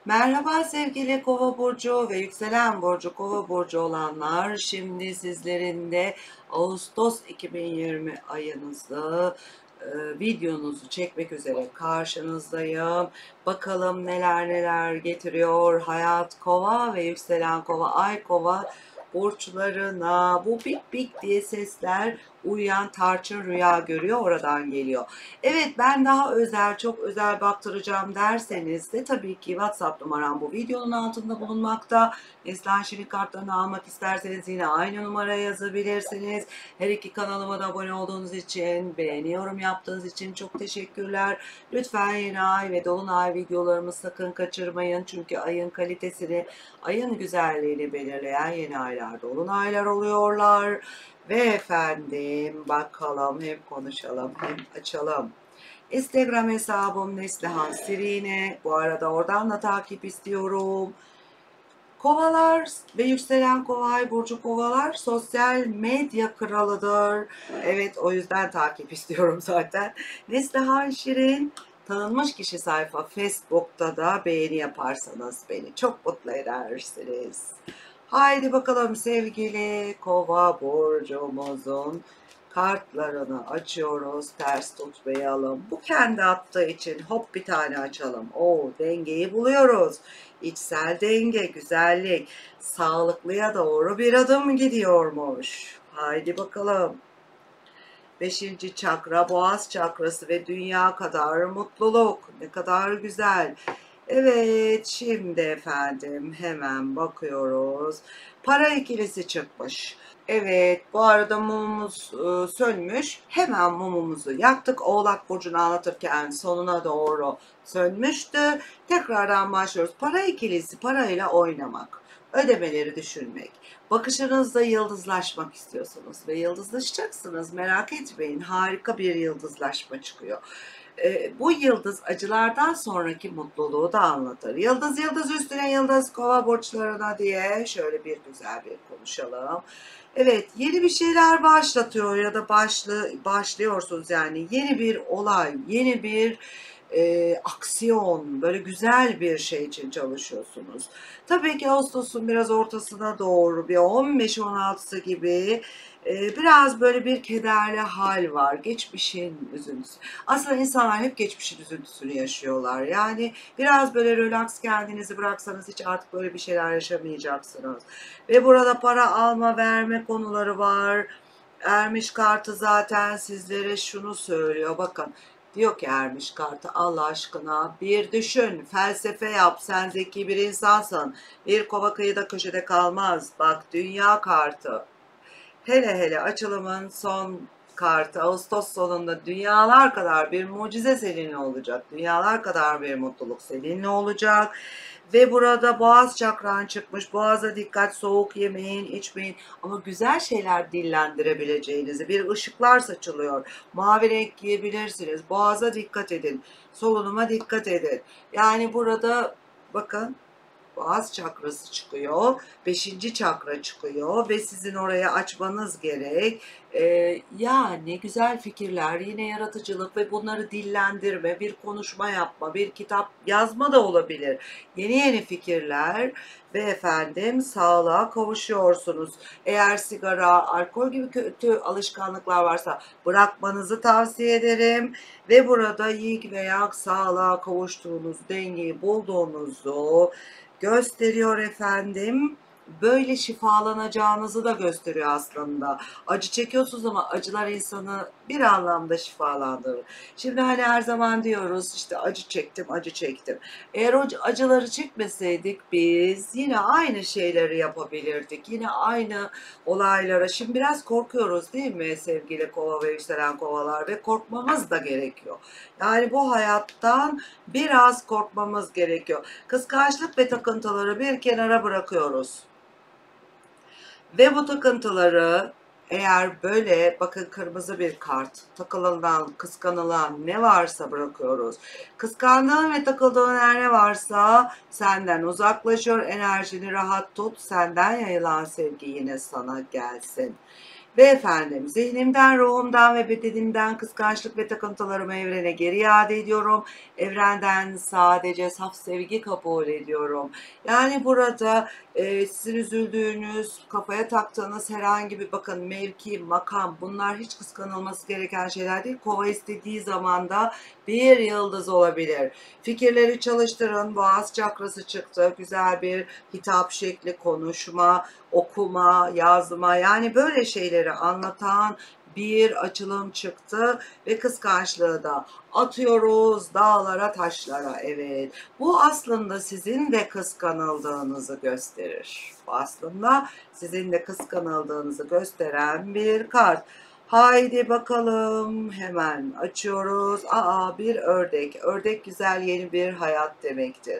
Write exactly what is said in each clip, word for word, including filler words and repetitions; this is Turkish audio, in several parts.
Merhaba sevgili Kova burcu ve yükselen burcu Kova burcu olanlar. Şimdi sizlerin de Ağustos iki bin yirmi ayınızı e, videonuzu çekmek üzere karşınızdayım. Bakalım neler neler getiriyor hayat Kova ve yükselen Kova, ay Kova burçlarına. Bu bik bik diye sesler uyuyan tarçın rüya görüyor, oradan geliyor. Evet, ben daha özel, çok özel baktıracağım derseniz de tabii ki WhatsApp numaram bu videonun altında bulunmakta. Neslihan Şirin kartlarını almak isterseniz yine aynı numaraya yazabilirsiniz. Her iki kanalıma da abone olduğunuz için, beğeni yorum yaptığınız için çok teşekkürler. Lütfen yeni ay ve dolunay videolarımı sakın kaçırmayın. Çünkü ayın kalitesini, ayın güzelliğini belirleyen yeni aylar, dolunaylar oluyorlar. Ve efendim bakalım, hem konuşalım hem açalım. Instagram hesabım Neslihan Sirine. Bu arada oradan da takip istiyorum. Kovalar ve yükselen Kova, burcu Kovalar sosyal medya kralıdır. Evet, o yüzden takip istiyorum zaten. Neslihan Şirin tanınmış kişi sayfa Facebook'ta da beğeni yaparsanız beni çok mutlu edersiniz. Haydi bakalım sevgili Kova burcumuzun kartlarını açıyoruz. Ters tutmayalım. Bu kendi attığı için hop bir tane açalım. Oo, dengeyi buluyoruz. İçsel denge, güzellik, sağlıklıya doğru bir adım gidiyormuş. Haydi bakalım. Beşinci çakra, boğaz çakrası ve dünya kadar mutluluk. Ne kadar güzel. Evet, şimdi efendim hemen bakıyoruz. Para ikilisi çıkmış. Evet, bu arada mumumuz e, sönmüş. Hemen mumumuzu yaktık. Oğlak burcunu anlatırken sonuna doğru sönmüştü. Tekrardan başlıyoruz. Para ikilisi, parayla oynamak, ödemeleri düşünmek. Bakışınızda yıldızlaşmak istiyorsunuz ve yıldızlaşacaksınız. Merak etmeyin, harika bir yıldızlaşma çıkıyor. E, bu yıldız acılardan sonraki mutluluğu da anlatır. Yıldız yıldız üstüne yıldız Kova burçlarına diye şöyle bir güzel bir konuşalım. Evet, yeni bir şeyler başlatıyor ya da başlı, başlıyorsunuz yani yeni bir olay, yeni bir e, aksiyon, böyle güzel bir şey için çalışıyorsunuz. Tabii ki Ağustos'un biraz ortasına doğru bir on beş on altısı gibi e, biraz böyle bir kederli hal var. Geçmişin üzüntüsü. Aslında insanlar hep geçmişin üzüntüsünü yaşıyorlar. Yani biraz böyle relax kendinizi bıraksanız hiç artık böyle bir şeyler yaşamayacaksınız. Ve burada para alma verme konuları var. Ermiş kartı zaten sizlere şunu söylüyor. Bakın, diyor ki Ermiş kartı, Allah aşkına bir düşün, felsefe yap, sen zeki bir insansın. Bir kova kıyıda köşede kalmaz. Bak, dünya kartı. Hele hele açılımın son kartı Ağustos sonunda dünyalar kadar bir mucize seninle olacak. Dünyalar kadar bir mutluluk seninle olacak. Ve burada boğaz çakran çıkmış. Boğaza dikkat, soğuk yemeyin, içmeyin. Ama güzel şeyler dillendirebileceğinizi, bir ışıklar saçılıyor. Mavi renk giyebilirsiniz. Boğaza dikkat edin. Solunuma dikkat edin. Yani burada bakın, boğaz çakrası çıkıyor, beşinci çakra çıkıyor ve sizin oraya açmanız gerek. Ee, ya ne güzel fikirler, yine yaratıcılık ve bunları dillendirme, bir konuşma yapma, bir kitap yazma da olabilir. Yeni yeni fikirler ve efendim sağlığa kavuşuyorsunuz. Eğer sigara, alkol gibi kötü alışkanlıklar varsa bırakmanızı tavsiye ederim. Ve burada iyi veya sağlığa kavuştuğunuz, dengeyi bulduğunuzu gösteriyor efendim. Böyle şifalanacağınızı da gösteriyor aslında. Acı çekiyorsunuz ama acılar insanı bir anlamda şifalandırır. Şimdi hani her zaman diyoruz işte acı çektim, acı çektim. Eğer o acıları çekmeseydik biz yine aynı şeyleri yapabilirdik. Yine aynı olaylara. Şimdi biraz korkuyoruz değil mi sevgili kova ve yükselen kovalar, ve korkmamız da gerekiyor. Yani bu hayattan biraz korkmamız gerekiyor. Kıskançlık ve takıntıları bir kenara bırakıyoruz. Ve bu takıntıları, eğer böyle bakın, kırmızı bir kart, takılan, kıskanılan ne varsa bırakıyoruz. Kıskandığın ve takıldığın her ne varsa senden uzaklaşıyor. Enerjini rahat tut. Senden yayılan sevgi yine sana gelsin. Ve efendim zihnimden, ruhumdan ve bedenimden kıskançlık ve takıntılarımı evrene geri iade ediyorum. Evrenden sadece saf sevgi kabul ediyorum. Yani burada e, sizin üzüldüğünüz, kafaya taktığınız herhangi bir bakın mevki, makam bunlar hiç kıskanılması gereken şeyler değil. Kova istediği zaman da bir yıldız olabilir. Fikirleri çalıştırın. Boğaz çakrası çıktı. Güzel bir hitap şekli, konuşma, okuma, yazma yani böyle şeyleri anlatan bir açılım çıktı ve kıskançlığı da atıyoruz dağlara taşlara. Evet, bu aslında sizin de kıskanıldığınızı gösterir. Bu aslında sizin de kıskanıldığınızı gösteren bir kart. Haydi bakalım hemen açıyoruz. Aa, bir ördek. Ördek güzel yeni bir hayat demektir.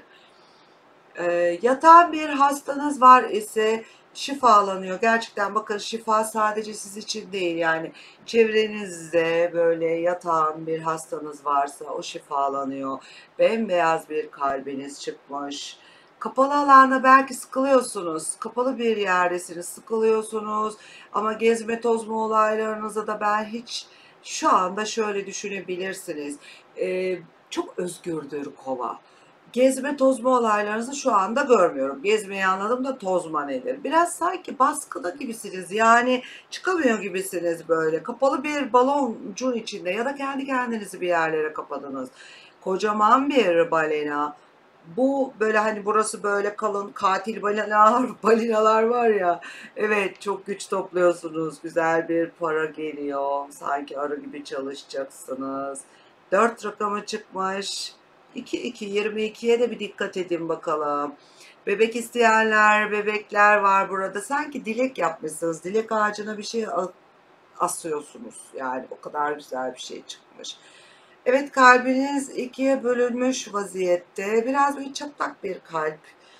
Ee, yatan bir hastanız var ise şifalanıyor. Gerçekten bakın şifa sadece siz için değil yani çevrenizde böyle yatan bir hastanız varsa o şifalanıyor. Bembeyaz bir kalbiniz çıkmış. Kapalı alanda belki sıkılıyorsunuz. Kapalı bir yerdesiniz, sıkılıyorsunuz. Ama gezme tozma olaylarınızda da ben hiç şu anda şöyle düşünebilirsiniz. Ee, çok özgürdür kova. Gezme tozma olaylarınızı şu anda görmüyorum. Gezmeyi anladım da tozma nedir? Biraz sanki baskıda gibisiniz. Yani çıkamıyor gibisiniz böyle. Kapalı bir baloncun içinde ya da kendi kendinizi bir yerlere kapadınız. Kocaman bir balina. Bu böyle hani burası böyle kalın katil balinalar, balinalar var ya. Evet çok güç topluyorsunuz. Güzel bir para geliyor. Sanki arı gibi çalışacaksınız. Dört rakamı çıkmış. iki iki yirmi ikiye de bir dikkat edin bakalım. Bebek isteyenler, bebekler var burada. Sanki dilek yapmışsınız. Dilek ağacına bir şey asıyorsunuz. Yani o kadar güzel bir şey çıkmış. Evet kalbiniz ikiye bölünmüş vaziyette. Biraz bir çatlak bir kalp.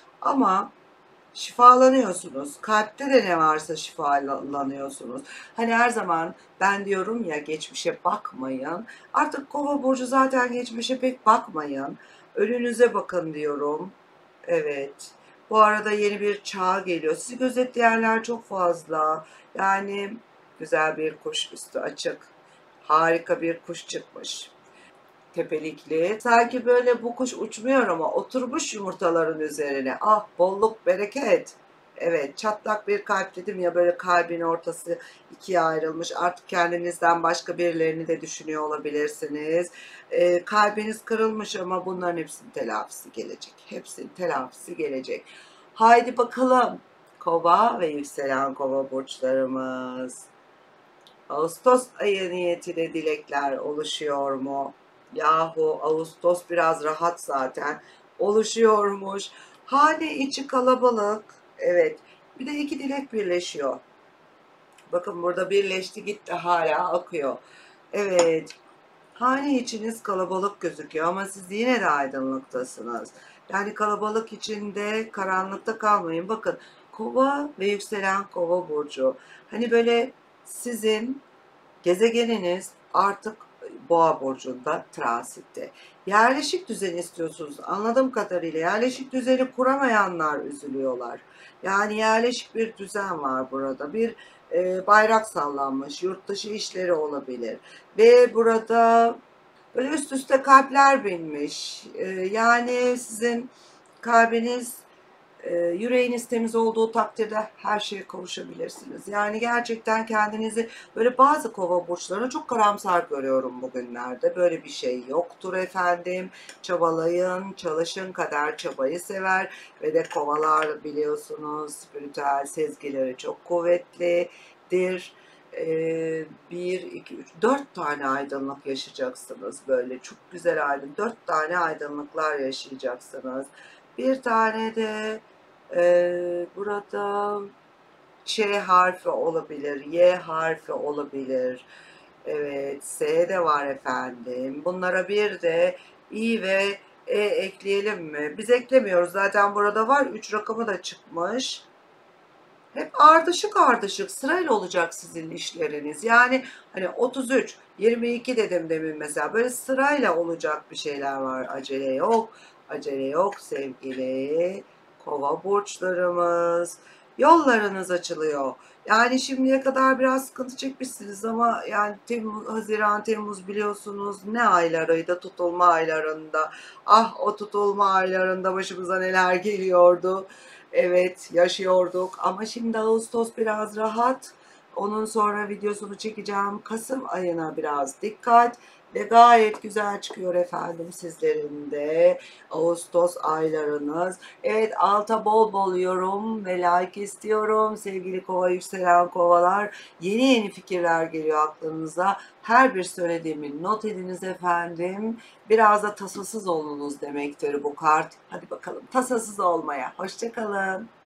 Ama şifalanıyorsunuz. Kalpte de ne varsa şifalanıyorsunuz. Hani her zaman ben diyorum ya geçmişe bakmayın. Artık Kova burcu zaten geçmişe pek bakmayın. Önünüze bakın diyorum. Evet. Bu arada yeni bir çağ geliyor. Sizi gözetleyenler çok fazla. Yani güzel bir kuş üstü açık. Harika bir kuş çıkmış. Tepelikli. Sanki böyle bu kuş uçmuyor ama oturmuş yumurtaların üzerine. Ah bolluk bereket. Evet çatlak bir kalp dedim ya böyle kalbin ortası ikiye ayrılmış. Artık kendinizden başka birilerini de düşünüyor olabilirsiniz. Ee, kalbiniz kırılmış ama bunların hepsinin telafisi gelecek. Hepsinin telafisi gelecek. Haydi bakalım. Kova ve yükselen kova burçlarımız. Ağustos ayı niyetine dilekler oluşuyor mu? Yahu Ağustos biraz rahat zaten. Oluşuyormuş. Hane içi kalabalık. Evet. Bir de iki dilek birleşiyor. Bakın burada birleşti gitti hala akıyor. Evet. Hane içiniz kalabalık gözüküyor ama siz yine de aydınlıktasınız. Yani kalabalık içinde karanlıkta kalmayın. Bakın Kova ve yükselen Kova burcu. Hani böyle sizin gezegeniniz artık Boğa burcunda transitte. Yerleşik düzen istiyorsunuz. Anladığım kadarıyla yerleşik düzeni kuramayanlar üzülüyorlar. Yani yerleşik bir düzen var burada. Bir e, bayrak sallanmış, yurt dışı işleri olabilir. Ve burada böyle üst üste kalpler binmiş. E, yani sizin kalbiniz e, yüreğiniz temiz olduğu takdirde her şeye kavuşabilirsiniz. Yani gerçekten kendinizi böyle bazı kova burçlarını çok karamsar görüyorum bugünlerde. Böyle bir şey yoktur efendim. Çabalayın, çalışın, kader çabayı sever ve de kovalar biliyorsunuz spiritüel sezgileri çok kuvvetlidir. Ee, bir, iki, üç, dört tane aydınlık yaşayacaksınız böyle çok güzel aydın, dört tane aydınlıklar yaşayacaksınız. Bir tane de ee, burada Ç harfi olabilir, Y harfi olabilir. Evet, S de var efendim. Bunlara bir de İ ve E ekleyelim mi? Biz eklemiyoruz. Zaten burada var. Üç rakamı da çıkmış. Hep ardışık ardışık sırayla olacak sizin işleriniz. Yani hani otuz üç, yirmi iki dedim demin mesela. Böyle sırayla olacak bir şeyler var. Acele yok. Acele yok sevgili Kova burçlarımız. Yollarınız açılıyor. Yani şimdiye kadar biraz sıkıntı çekmişsiniz ama yani Temmuz, Haziran, Temmuz biliyorsunuz ne aylarıydı? Tutulma aylarında. Ah o tutulma aylarında başımıza neler geliyordu. Evet, yaşıyorduk ama şimdi Ağustos biraz rahat. Onun sonra videosunu çekeceğim. Kasım ayına biraz dikkat ve gayet güzel çıkıyor efendim sizlerin de Ağustos aylarınız. Evet, alta bol bol yorum ve like istiyorum. Sevgili kova, yükselen kovalar, yeni yeni fikirler geliyor aklınıza. Her bir söylediğimi not ediniz efendim. Biraz da tasasız olunuz demektir bu kart. Hadi bakalım tasasız olmaya. Hoşça kalın.